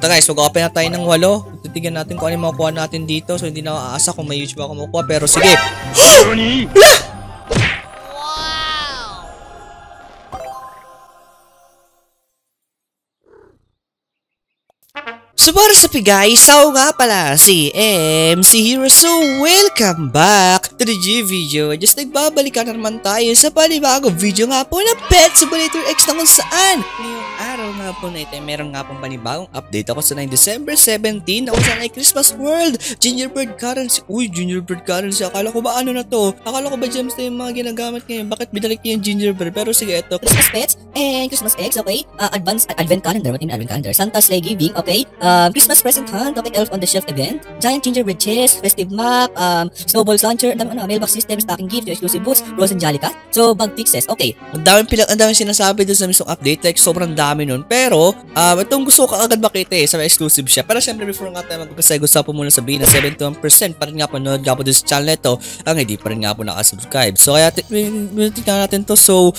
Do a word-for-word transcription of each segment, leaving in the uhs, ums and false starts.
So guys, mag-open na tayo ng walo. Titignan natin kung ano yung makukuha natin dito. So hindi na aasa kung may huge ba ako makukuha. Pero sige. So para sa guys, ako nga pala si M C Hero. So welcome back to the G video. Just nagbabalikan na naman tayo sa panibagong video nga po na Pet Simulator X na kung saan ngayong araw nga po na ito, meron nga pong panibagong update ako sa December seventeenth na kung saan ay Christmas World Gingerbread Currency. Uy, Gingerbread Currency, akala ko ba ano na to? Akala ko ba gems na yung mga ginagamit ngayon? Bakit binalik niya yung gingerbread? Pero sige, ito Christmas pets and Christmas eggs, okay? Uh, advanced uh, Advent calendar, what in Advent calendar? Santa sleigh giving, okay? Um, Christmas present hunt, topic elf on the shelf event, giant gingerbread chest, festive map, um, snowball launcher, ano, ano, mailbox system, stocking gift, exclusive boots, Rose and Jolly Cat. So, bug fixes, okay. Ang daming pilang, ang daming sinasabi doon sa mismong update, like sobrang dami nun. Pero, um, itong gusto ko agad makita eh, sa exclusive siya. Pero syempre, before nga tayo mag-umpisa, gusto ko muna sabihin na seventy-one percent pa rin nga po nanood nga po doon sa channel nito, ang hindi pa rin nga po nakasubscribe. So, kaya tingnan natin to. So,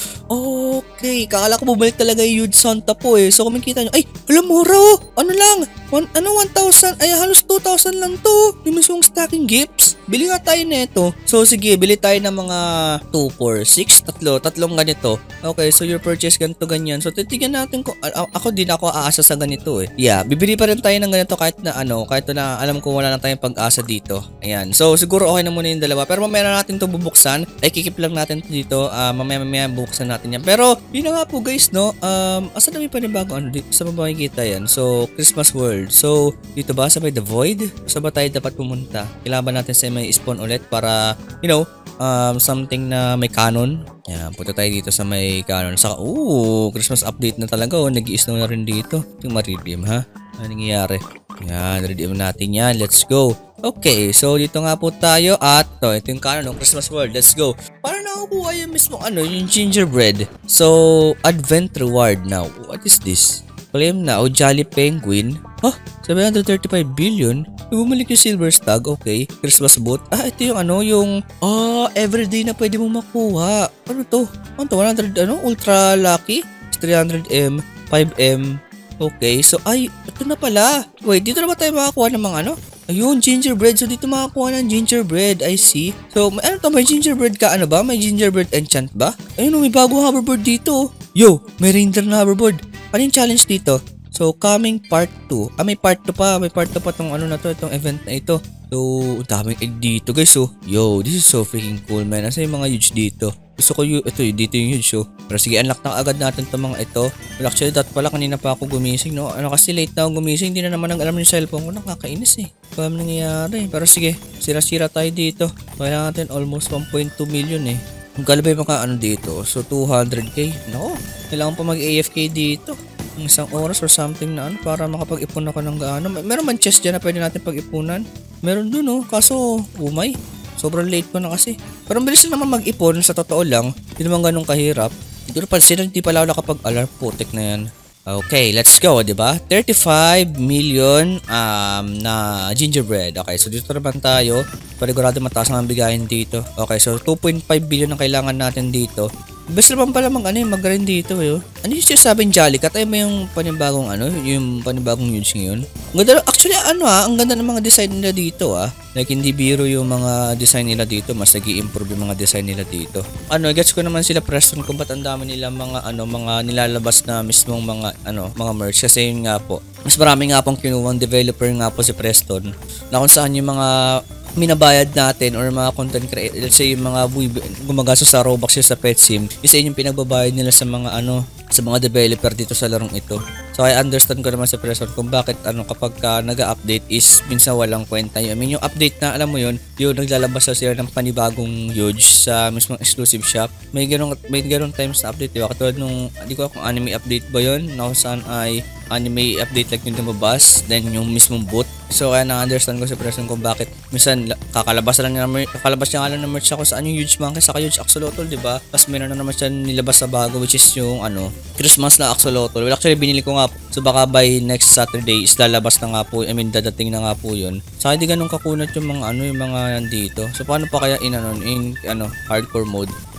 okay, kakala ko bumalik talaga yung huge Santa po eh. So, kung makikita nyo, ay, alam mo, Ro, ano lang, one, ano, one thousand, ay, halos two thousand lang to. Yung mismong stacking gifts. Bili nga tayo nito. So, sige, bili tayo ng mga two, four, six, tatlo, tatlong ganito. Okay, so your purchase ganito, ganyan. So, titignan natin kung, uh, ako din ako aasa sa ganito eh. Yeah, bibili pa rin tayo ng ganito kahit na ano, kahit na alam ko wala na tayong pag-asa dito. Ayan. So, siguro okay na muna yung dalawa. Pero mamaya na natin to bubuksan. Ay, kikip lang natin to dito. Uh, mamaya mamaya bubuksan natin yan. Pero, yun na nga po guys, no? Um, asa na may panibago ano dito? Sa baba makikita yan. So, Christmas World. So, dito ba sa may The Void? Sa ba tayo dapat pumunta? Kailangan ba natin sa may spawn ulit para, you know, um, something na may canon? Yan, punta tayo dito sa may canon. Saka, ooh, Christmas update na talaga. Oh, nag-i-snow na rin dito. Ito yung ma-redeem, ha? Ano nangyayari? Yan, redeem natin yan. Let's go. Okay, so dito nga po tayo at to, ito yung canon ng Christmas World. Let's go. Para nakukuha yung mismo ano, yung gingerbread. So, Advent reward now. What is this? Claim na, o Jolly Penguin. Oh, seven hundred thirty-five billion. Bumalik yung silver stag, okay. Christmas boot. Ah, ito yung ano, yung ah, everyday na pwede mo makuha. Ano to? Ano to? one hundred, ano? Ultra lucky? three hundred M, five M. Okay, so ay, ito na pala. Wait, dito na ba tayo makakuha ng mga ano? Ayun, gingerbread. So, dito makakuha ng gingerbread. I see. So, may, ano to? May gingerbread ka ano ba? May gingerbread enchant ba? Ayun, may bagong hoverboard dito. Yo, may reindeer na hoverboard. Ano yung challenge dito? So, coming part two. Ah, may part two pa. May part two pa tong ano na to, itong event na ito. So, daming egg dito guys. So, yo, this is so freaking cool, man. Asa yung mga huge dito? Gusto ko yung, ito, dito yung huge, so. Pero sige, unlock na agad natin itong mga ito. Well, actually, that pala, kanina pa ako gumising, no? Ano kasi late na ako gumising, hindi na naman ang alam yung cellphone ko. Nakakainis eh. Paano nangyayari? Pero sige, sira-sira tayo dito. Kailangan natin almost one point two million eh. Kung kalabay mga ano dito, so two hundred K. No, kailangan pa mag-A F K dito. Isang oras or something na ano para makapag-ipon ako ng gaano. Meron man chest dyan na pwede natin pag-ipunan. Meron dun oh, kaso umay. Sobrang late ko na kasi. Pero ang bilis na naman mag-ipon sa totoo lang. Hindi naman ganun kahirap. Hindi ko pansin, hindi pala ako nakapag-alarm. Putik na yan. Okay, let's go, diba? thirty-five million um, na gingerbread. Okay, so dito naman tayo. Panigurado mataas ang bigayin dito. Okay, so two point five billion ang kailangan natin dito. Best naman pala mag ano yung mag-grind dito eh. Ano yung sinasabing Jolly Cat? Ay mo yung panibagong ano, yung panibagong huge ngayon. Ang ganda, actually ano ah, ang ganda ng mga design nila dito ah. Like hindi biro yung mga design nila dito, mas nag-i-improve yung mga design nila dito. Ano, gets ko naman sila Preston kung ba't ang dami nila mga ano, mga nilalabas na mismong mga ano, mga merch. Kasi yun nga po, mas marami nga pong kinuwang developer nga po si Preston na kung saan yung mga minabayad natin or mga content creator, let's say yung mga gumagastos sa Robux sa PetSim, isa yun yung pinagbabayad nila sa mga ano, sa mga developer dito sa larong ito. So I understand ko naman sa Preston kung bakit ano kapag ka nag-update is minsan walang kwenta yun. I mean yung update na alam mo yun, yung naglalabas na sila ng panibagong huge sa mismong exclusive shop. May ganong, may ganong times na update, diba? Katulad nung, hindi ko kung anime update ba yun, na kung saan ay anime update like yung lumabas, then yung mismong boot. So kaya na-understand ko sa Preston kung bakit minsan kakalabas lang niya, kakalabas niya nga lang ng merch ako sa ano yung huge monkey saka huge axolotl, diba? Tapos meron na naman siya nilabas sa bago which is yung ano, Christmas na axolotl. Well, actually binili ko nga po. So baka by next Saturday is lalabas na nga po, I mean dadating na nga po yun. Saka hindi ganun kakunat yung mga ano, yung mga nandito. So paano pa kaya in ano, in ano, hardcore mode?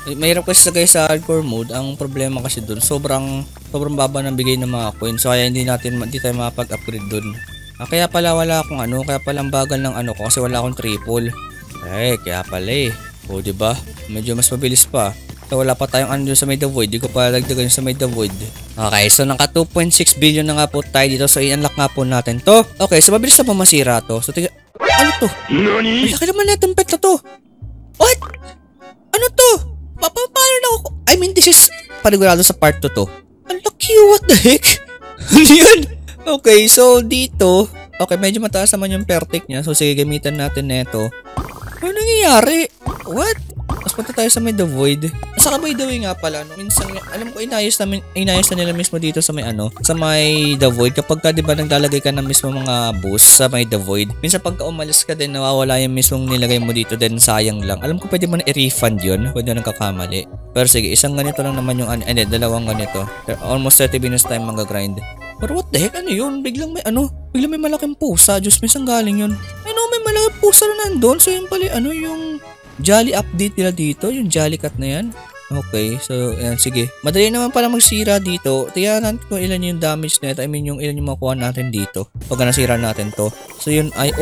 Mahirap kasi sa guys sa hardcore mode. Ang problema kasi dun, sobrang sobrang baba ng bigay ng mga coins. So kaya hindi natin hindi tayo makapag-upgrade dun. Ah, kaya pala wala akong ano, kaya pala ang bagal ng ano ko kasi wala akong triple. Eh, kaya pala eh. O, diba? Medyo mas mabilis pa. So wala pa tayong ano sa may the void. Di ko pa lagdagan sa may the void. Okay, so naka two point six billion na nga po tayo dito. So i-unlock nga po natin to. Okay, so mabilis na pa masira to. So tiga, ano to? Nani? Laki naman na itong pet na to. What? Ano to? Pa pa paano na ako? I mean, this is panigurado sa part two to. Ang laki, what the heck? Ano yan? Okay, so dito. Okay, medyo mataas naman yung pertek niya. So sige, gamitan natin neto. Ano nangyayari? What? Mas punta tayo sa may the void. Saka by the way nga pala, no, minsan, alam ko inayos na, inayos na nila mismo dito sa may ano, sa may the void. Kapag ka, di ba, naglalagay ka ng mismo mga boost sa may the void, minsan pagka umalis ka din, nawawala yung mismong nilagay mo dito din, sayang lang. Alam ko pwede mo na i-refund yun, pwede na nagkakamali. Pero sige, isang ganito lang naman yung, ano, eh, dalawang ganito. Almost thirty minutes time mag-grind. Pero what the heck, ano yun? Biglang may ano, biglang may malaking pusa. Diyos, may isang galing yun. Ano, may malaking pusa na nandun. So yun pala, ano yung Jolly update nila dito, yung Jolly Cat na yan. Okay, so yan, sige. Madali naman pala magsira dito. Tingnan natin kung ilan yung damage na ito. I mean, yung ilan yung makuha natin dito. Pag nasira natin to. So yun ay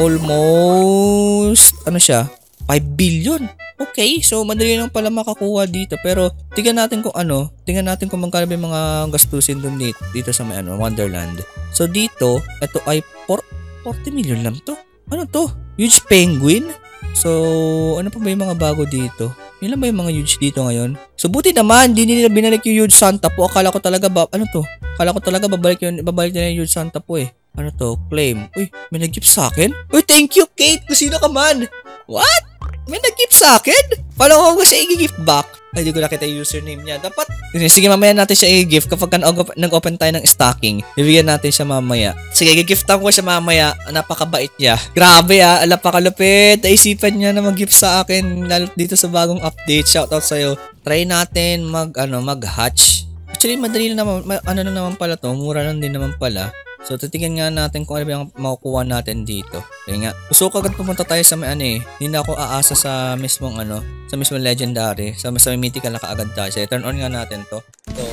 almost, ano siya? five billion. Okay, so madali lang pala makakuha dito. Pero tingnan natin kung ano. Tingnan natin kung magkano yung mga gastusin dun dito, dito sa may ano, Wonderland. So dito, ito ay forty million lang to. Ano to? Huge penguin? So, ano pa ba yung mga bago dito? Ilan ba yung mga huge dito ngayon? So, buti naman, hindi nila binalik yung huge Santa po. Akala ko talaga, ba, ano to? Akala ko talaga babalik, yun, babalik nila yung huge Santa po eh. Ano to? Claim. Uy, may nag-gift sa akin? Uy, thank you, Kate! Kung sino ka man? What? May nag-gift sa akin? Paano ko kasi i-gift back? Ay, di ko nakita yung username niya. Dapat, sige, mamaya natin siya i-gift kapag nag-open tayo ng stocking. Bibigyan natin siya mamaya. Sige, i-giftan ko siya mamaya. Napakabait niya. Grabe ah, napakalupit. Naisipan niya na mag-gift sa akin, lalo dito sa bagong update. Shoutout sa'yo. Try natin mag, ano, mag-hatch. Actually, madali na naman, ano na naman pala to. Mura lang din naman pala. So, titingnan nga natin kung ano ba yung makukuha natin dito. Kaya nga, gusto ko agad pumunta tayo sa may ano eh. Hindi na ako aasa sa mismong ano, sa mismong legendary. Sa, sa may mythical na kaagad tayo. So, turn on nga natin to. So,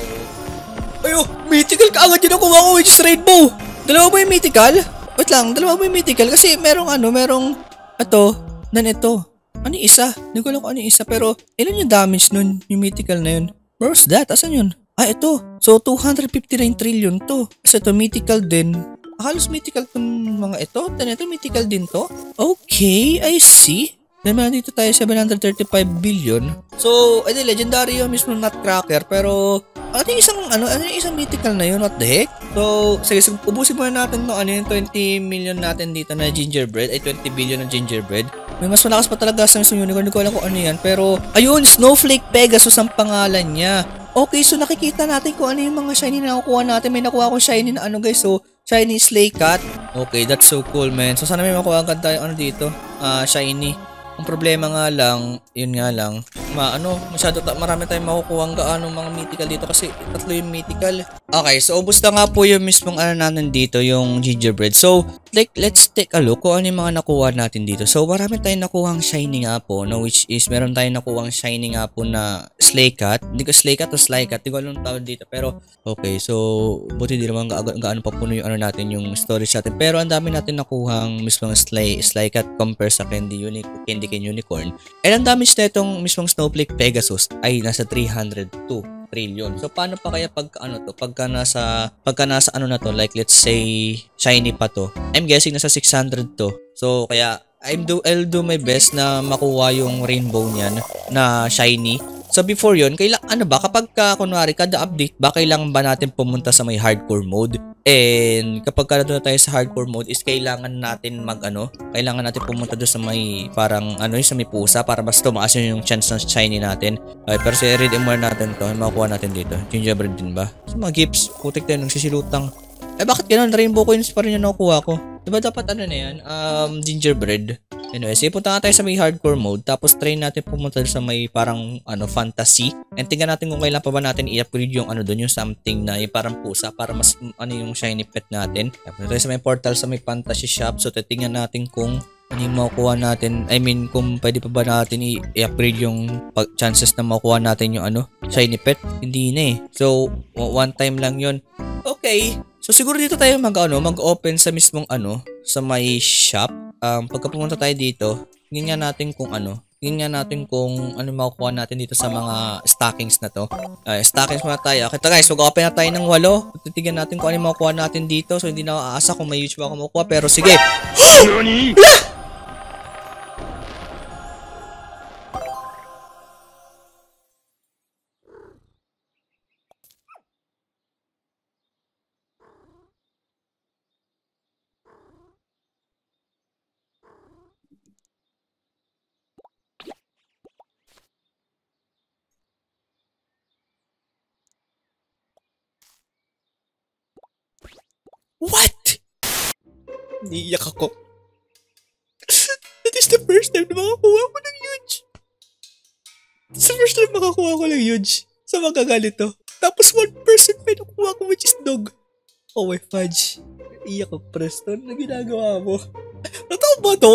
ayo, mythical kaagad yun nakuha ko, which is rainbow. Dalawa ba yung mythical? Wait lang, dalawa ba yung mythical? Kasi merong ano, merong, ito, dan ito. Ano yung isa? Hindi ko alam kung ano yung isa. Pero, ilan yung damage nun, yung mythical na yun? Where's that? Asan yun? Ah, ito. So, two hundred fifty-nine trillion to. Kasi ito, mythical din. Halos mythical itong mga ito. Then ito, mythical din to. Okay, I see. Then dito tayo, seven hundred thirty-five billion. So, edi, legendary yung mismo nutcracker. Pero, ano yung isang, ano, ano yung isang mythical na yun? What the heck? So, sige, sige ubusin muna natin no, ano yung twenty million natin dito na gingerbread. Ay, twenty billion na gingerbread. May mas malakas pa talaga sa mismo unicorn. Hindi ko alam kung ano yan. Pero, ayun, Snowflake Pegasus ang pangalan niya. Okay, so nakikita natin kung ano yung mga shiny na nakukuha natin. May nakuha akong shiny na ano guys. So, shiny Slay Cat. Okay, that's so cool, man. So, sana may makuha agad tayo ano dito. Ah, uh, shiny. Ang problema nga lang, yun nga lang, ma ano, masyado ta marami tayong makukuha ang gaano mga mythical dito kasi tatlo yung mythical. Okay, so ubos na nga po yung mismong ano natin dito, yung gingerbread. So, like, let's take a look kung ano yung mga nakuha natin dito. So, marami tayong nakuhang shiny nga po, no, which is, meron tayong nakuhang shiny nga po na Slay Cat. Hindi ko Slay Cat o Sly Cat, hindi ko alam tawag dito. Pero, okay, so, buti di naman ga gaano pa puno yung ano natin, yung storage natin. Pero, ang dami natin nakuhang mismong Slay, Sly Cat compare sa Candy Unicorn, Candy Cane Unicorn. And ang damage na itong mismong Snowflake Pegasus ay nasa three hundred two trillion. So, paano pa kaya pag ano to, pagka nasa, pagka nasa ano na to, like let's say, shiny pa to. I'm guessing nasa six hundred to. So, kaya, I'm do, I'll do my best na makuha yung rainbow niyan na shiny. So, before yun, kailang, ano ba, kapag ka, kunwari, kada update ba, kailangan ba natin pumunta sa may hardcore mode? And, kapag ka na tayo sa hardcore mode, is kailangan natin mag, ano, kailangan natin pumunta doon sa may, parang, ano, sa may pusa, para mas tumaas yung chance ng shiny natin. Okay, pero si read more natin to, makukuha natin dito. Gingerbread din ba? So, mga gifts, putik tayo, nagsisilutang. Eh, bakit ganun? Rainbow coins pa rin yung nakukuha ko. Diba dapat ano na yan? Um, gingerbread. Anyway, sige, punta nga tayo sa may hardcore mode. Tapos, try natin pumunta sa may parang, ano, fantasy. And tingnan natin kung kailan pa ba natin i-upgrade yung, ano doon, yung something na yung parang pusa. Para mas, ano yung shiny pet natin. Punta tayo sa may portal sa may fantasy shop. So, titingnan natin kung Ano yung makukuha natin? I mean, kung pwede pa ba natin i-upgrade yung pag- chances na makukuha natin yung ano, shiny pet? Hindi na eh. So, one time lang yun. Okay. So, siguro dito tayo mag, ano, mag-open sa mismong ano, sa may shop. Um, pagka pumunta tayo dito, tingnan nga natin kung ano, tingnan nga natin kung ano makukuha natin dito sa mga stockings na to. Uh, stockings muna tayo. Okay, guys, mag-open na tayo ng walo. Titignan natin kung ano makukuha natin dito. So, hindi na aasa kung may huge ba ako makukuha. Pero sige. Nani? What? Niiyak ako. That is the first time na makakuha ko ng huge. It's the first time makakuha ko ng huge sa mga ganito. Tapos one percent pa nakuha ko which is dog. Oh my fudge. Iyak ko, Preston. Ano ginagawa mo? Natao ba to?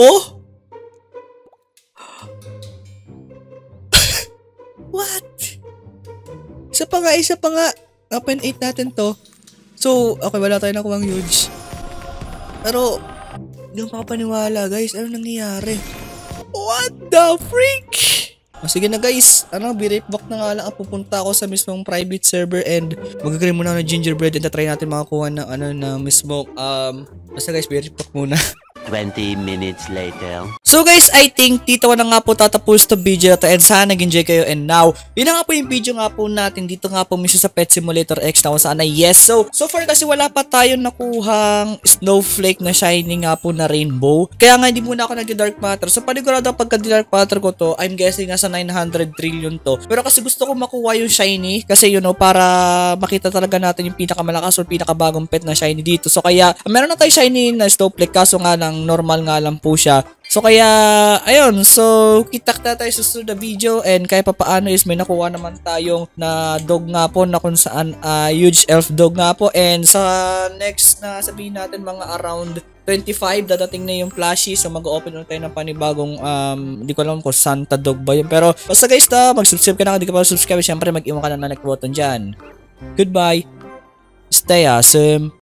What? Isa pa nga, isa pa nga. Open eight natin to. So, okay, wala tayo nakuha ng huge. Pero, hindi ko makapaniwala, guys. Ano nangyayari? What the freak? O, sige na, guys. Ano, be right back na nga lang. Pupunta ako sa mismong private server and mag-agree muna ako ng gingerbread and try natin makakuha ng ano na mismong, um, basta guys, be right back muna. twenty minutes later. So guys, I think dito ko na nga po tatapos to video na to and sana nag-enjoy kayo and now, yun na nga po yung video nga po natin dito nga po mismo sa Pet Simulator X na kung sana yes. So, so far kasi wala pa tayong nakuhang snowflake na shiny nga po na rainbow. Kaya nga hindi muna ako nag-dark matter. So panigurado pagka dark matter ko to, I'm guessing nga sa nine hundred trillion to. Pero kasi gusto ko makuha yung shiny kasi you know, para makita talaga natin yung pinakamalakas or pinakabagong pet na shiny dito. So kaya, meron na tayo shiny na snowflake kaso nga lang normal nga lang po siya. So kaya, ayun. So, kita-kita tayo sa susunod na video and kaya pa paano is may nakuha naman tayong na dog nga po na kung saan uh, huge elf dog nga po and sa next na sabihin natin mga around twenty-five dadating na yung plushie. So mag-open na tayo ng panibagong um, hindi ko alam kung Santa dog ba yun. Pero basta guys ta, mag-subscribe ka na kung hindi ka pa subscribe. Syempre mag-iwan ka na ng like button dyan. Goodbye. Stay awesome.